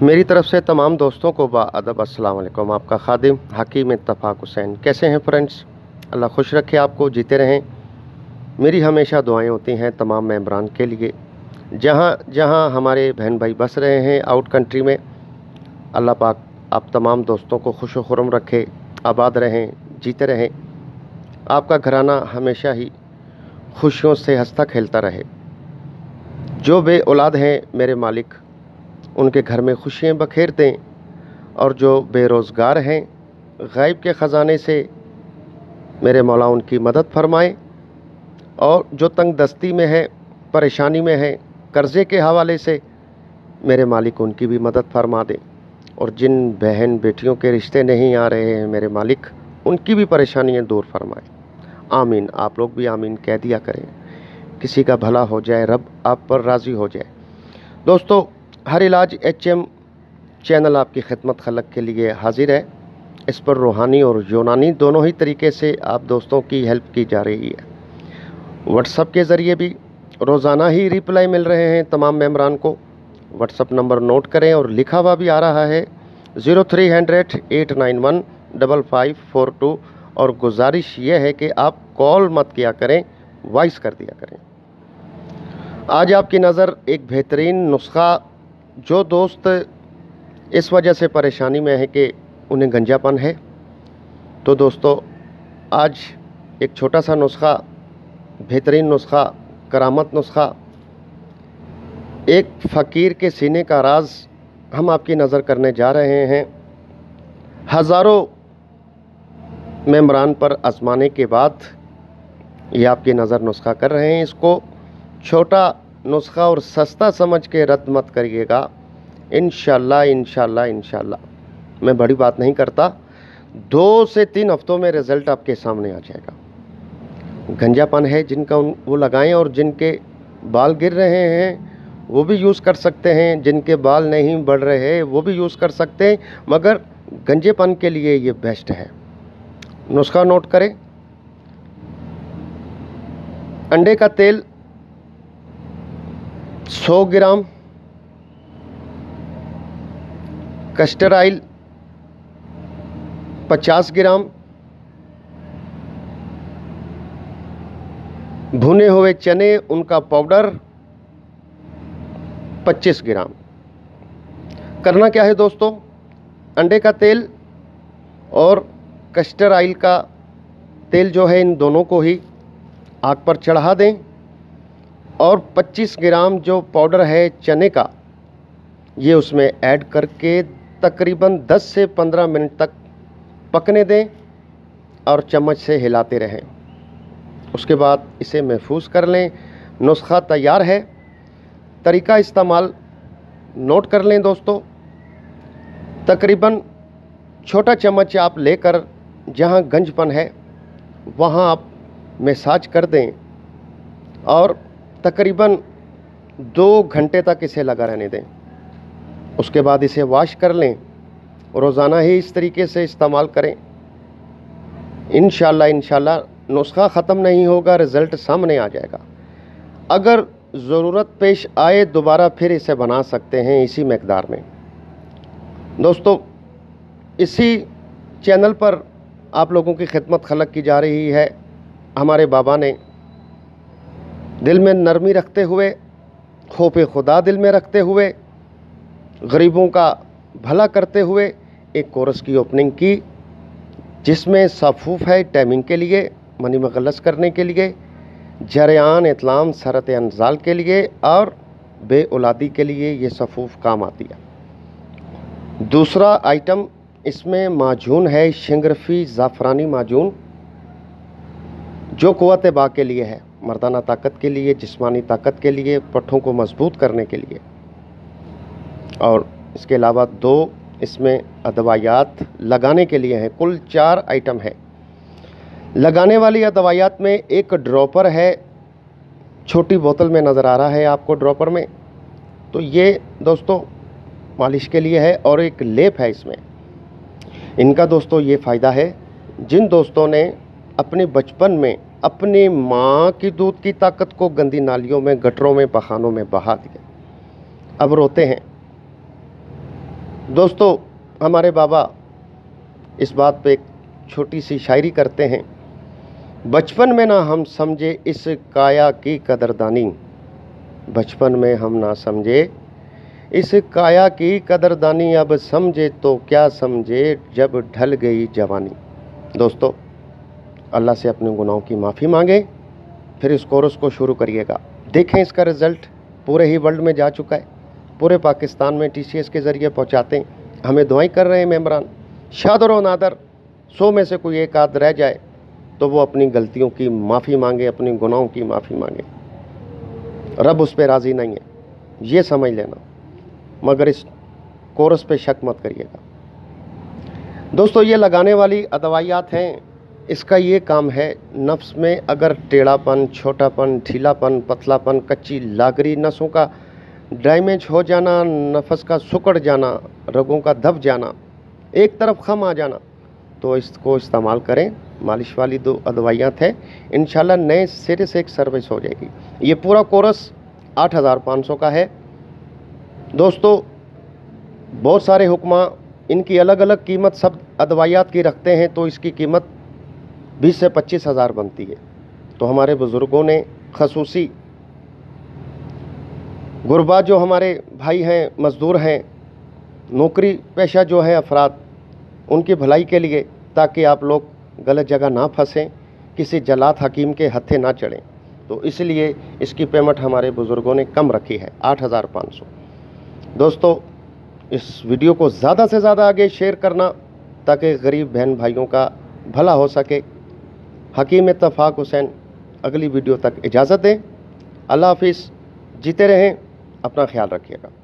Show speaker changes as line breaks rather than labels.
मेरी तरफ से तमाम दोस्तों को बाअदब अस्सलाम वालेकुम। आपका खादिम हकीम इत्तफाक हुसैन। कैसे हैं फ्रेंड्स? अल्लाह खुश रखे आपको, जीते रहें। मेरी हमेशा दुआएं होती हैं तमाम मेंबरान के लिए, जहां जहां हमारे बहन भाई बस रहे हैं आउट कंट्री में। अल्लाह पाक आप तमाम दोस्तों को खुश व खुर्रम रखे, आबाद रहें, जीते रहें। आपका घराना हमेशा ही खुशियों से हंसता खेलता रहे। जो बे औलाद हैं मेरे मालिक, उनके घर में खुशियाँ बखेर दें, और जो बेरोज़गार हैं गैब के ख़ज़ाने से मेरे मौला उनकी मदद फरमाए, और जो तंग दस्ती में है, परेशानी में है, कर्ज़े के हवाले से मेरे मालिक उनकी भी मदद फरमा दें। और जिन बहन बेटियों के रिश्ते नहीं आ रहे हैं मेरे मालिक, उनकी भी परेशानियाँ दूर फरमाए। आमीन। आप लोग भी आमीन कह दिया करें। किसी का भला हो जाए, रब आप पर राज़ी हो जाए। दोस्तों, हर इलाज HM चैनल आपकी खिदमत खलक के लिए हाजिर है। इस पर रूहानी और यूनानी दोनों ही तरीके से आप दोस्तों की हेल्प की जा रही है। व्हाट्सअप के ज़रिए भी रोज़ाना ही रिप्लाई मिल रहे हैं तमाम मेंबरान को। व्हाट्सअप नंबर नोट करें, और लिखा हुआ भी आ रहा है 0300 891 5542। और गुजारिश ये है कि आप कॉल मत किया करें, वॉइस कर दिया करें। आज आपकी नज़र एक बेहतरीन नुस्खा, जो दोस्त इस वजह से परेशानी में है कि उन्हें गंजापन है, तो दोस्तों आज एक छोटा सा नुस्खा, बेहतरीन नुस्खा, करामत नुस्खा, एक फ़कीर के सीने का राज हम आपकी नज़र करने जा रहे हैं। हज़ारों मेंबरान पर आजमाने के बाद ये आपकी नज़र नुस्खा कर रहे हैं। इसको छोटा नुस्खा और सस्ता समझ के रद्द मत करिएगा। इंशाल्लाह इंशाल्लाह इंशाल्लाह मैं बड़ी बात नहीं करता, 2 से 3 हफ्तों में रिज़ल्ट आपके सामने आ जाएगा। गंजापन है जिनका वो लगाएं, और जिनके बाल गिर रहे हैं वो भी यूज़ कर सकते हैं, जिनके बाल नहीं बढ़ रहे वो भी यूज़ कर सकते हैं, मगर गंजेपन के लिए ये बेस्ट है। नुस्खा नोट करें। अंडे का तेल 100 ग्राम, कस्टर्ड ऑयल 50 ग्राम, भुने हुए चने उनका पाउडर 25 ग्राम। करना क्या है दोस्तों, अंडे का तेल और कस्टर्ड ऑयल का तेल जो है, इन दोनों को ही आग पर चढ़ा दें, और 25 ग्राम जो पाउडर है चने का, ये उसमें ऐड करके तकरीबन 10 से 15 मिनट तक पकने दें, और चम्मच से हिलाते रहें। उसके बाद इसे महफूज कर लें। नुस्खा तैयार है। तरीका इस्तेमाल नोट कर लें दोस्तों। तकरीबन छोटा चम्मच आप लेकर जहाँ गंजपन है वहाँ आप मसाज कर दें, और तकरीबन 2 घंटे तक इसे लगा रहने दें। उसके बाद इसे वॉश कर लें। रोज़ाना ही इस तरीके से इस्तेमाल करें। इंशाल्लाह इंशाल्लाह नुस्खा ख़त्म नहीं होगा, रिज़ल्ट सामने आ जाएगा। अगर ज़रूरत पेश आए दोबारा फिर इसे बना सकते हैं इसी मकदार में। दोस्तों, इसी चैनल पर आप लोगों की खिदमत खलक की जा रही है। हमारे बाबा ने दिल में नरमी रखते हुए, खौफ खुदा दिल में रखते हुए, गरीबों का भला करते हुए एक कोरस की ओपनिंग की, जिसमें सफ़ूफ़ है टाइमिंग के लिए, मनी मगलस करने के लिए, जरियान इतलाम सरत अनजाल के लिए, और बे औलादी के लिए ये सफ़ूफ़ काम आती है। दूसरा आइटम इसमें माजून है, शिंगरफी ज़ाफ़रानी माजून, जो क़ुव्वत बा के लिए है, मर्दाना ताकत के लिए, जिस्मानी ताकत के लिए, पट्ठों को मजबूत करने के लिए। और इसके अलावा 2 इसमें अदवायात लगाने के लिए हैं। कुल 4 आइटम है। लगाने वाली अदवायात में एक ड्रॉपर है, छोटी बोतल में नज़र आ रहा है आपको ड्रॉपर में, तो ये दोस्तों मालिश के लिए है। और एक लेप है इसमें। इनका दोस्तों ये फ़ायदा है, जिन दोस्तों ने अपने बचपन में अपनी माँ की दूध की ताकत को गंदी नालियों में, गटरों में, पखानों में बहा दिया, अब रोते हैं, दोस्तों, हमारे बाबा इस बात पे एक छोटी सी शायरी करते हैं। बचपन में ना हम समझे इस काया की कदरदानी, बचपन में हम ना समझे इस काया की कदरदानी, अब समझे तो क्या समझे जब ढल गई जवानी। दोस्तों, अल्लाह से अपने गुनाहों की माफ़ी मांगे, फिर इस कोर्स को शुरू करिएगा। देखें इसका रिज़ल्ट पूरे ही वर्ल्ड में जा चुका है, पूरे पाकिस्तान में TCS के ज़रिए पहुंचाते हैं। हमें दुआएं कर रहे हैं मेंबरान। शादर व नादर 100 में से कोई एक आध रह जाए तो वो अपनी गलतियों की माफ़ी मांगे, अपने गुनाहों की माफ़ी मांगे। रब उस पर राज़ी नहीं है, ये समझ लेना, मगर इस कोर्स पे शक मत करिएगा। दोस्तों, ये लगाने वाली अदवायात हैं, इसका ये काम है, नफ्स में अगर टेढ़ापन, छोटापन, ढीलापन, पतलापन, कच्ची लागरी, नसों का डैमेज हो जाना, नफस का सुकड़ जाना, रगों का दब जाना, एक तरफ खम आ जाना, तो इसको इस्तेमाल करें। मालिश वाली 2 अदवायात हैं, इंशाल्लाह नए सिरे से एक सर्विस हो जाएगी। ये पूरा कोर्स 8500 का है। दोस्तों, बहुत सारे हुक्मा इनकी अलग अलग कीमत सब अदवायात की रखते हैं, तो इसकी कीमत 20 से 25 हज़ार बनती है। तो हमारे बुज़ुर्गों ने खसूसी गुरबा जो हमारे भाई हैं, मज़दूर हैं, नौकरी पेशा जो है अफराद, उनकी भलाई के लिए, ताकि आप लोग गलत जगह ना फंसें, किसी जलात हकीम के हत्थे ना चढ़ें, तो इसलिए इसकी पेमेंट हमारे बुज़ुर्गों ने कम रखी है, 8500। दोस्तों, इस वीडियो को ज़्यादा से ज़्यादा आगे शेयर करना, ताकि गरीब बहन भाइयों का भला हो सके। हकीम इत्तफाक हुसैन अगली वीडियो तक इजाज़त दें। अल्लाह हाफिज़। जीते रहें, अपना ख्याल रखिएगा।